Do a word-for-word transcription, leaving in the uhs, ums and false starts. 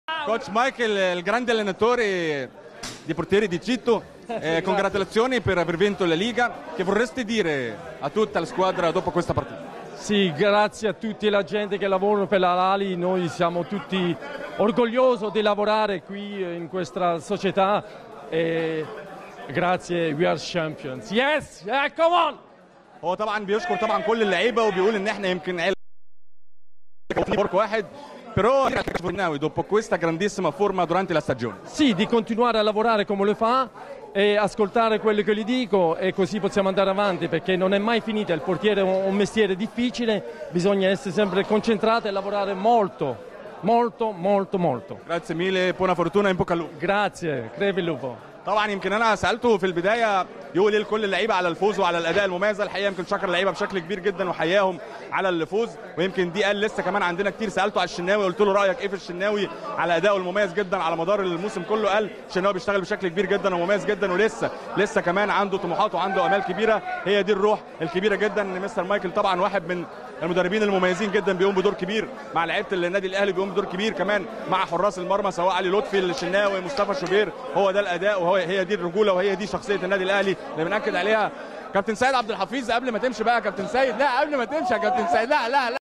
Coach Michael, il grande allenatore di portieri di Citto, eh, congratulazioni per aver vinto la Liga. Che vorresti dire a tutta la squadra dopo questa partita? Sì, grazie a tutti la gente che lavorano per la Lali, noi siamo tutti orgogliosi di lavorare qui in questa società e grazie, we are champions. Yes, yeah, come on! هو طبعا بيشكر طبعا كل اللعيبه وبيقول ان احنا يمكن عيال واحد però dopo questa grandissima forma durante la stagione. Sì, di continuare a lavorare come lo fa e ascoltare quello che gli dico e così possiamo andare avanti perché non è mai finita, il portiere è un mestiere difficile, bisogna essere sempre concentrati e lavorare molto, molto, molto, molto. Grazie mille, buona fortuna in bocca al lupo. Grazie, crepi il lupo. طبعا يمكن انا سالته في البدايه يقول ايه لكل اللعيبه على الفوز وعلى الاداء المميز. الحقيقه يمكن شكر اللعيبه بشكل كبير جدا وحياهم على الفوز، ويمكن دي قال لسه كمان عندنا كتير. سالته على الشناوي قلت له رايك ايه في الشناوي على ادائه المميز جدا على مدار الموسم كله. قال الشناوي بيشتغل بشكل كبير جدا ومميز جدا ولسه لسه كمان عنده طموحات وعنده امال كبيره. هي دي الروح الكبيره جدا ان مستر مايكل طبعا واحد من المدربين المميزين جدا بيقوم بدور كبير مع لعيبه النادي الاهلي، بيقوم بدور كبير كمان مع حراس المرمى سواء علي لطفي الشناوي مصطفى شوبير. هو ده الاداء وهو هي دي الرجوله وهي دي شخصيه النادي الاهلي اللي بنأكد عليها. كابتن سيد عبد الحفيظ قبل ما تمشي بقى يا كابتن سيد، لا قبل ما تمشي يا كابتن سيد، لا لا لا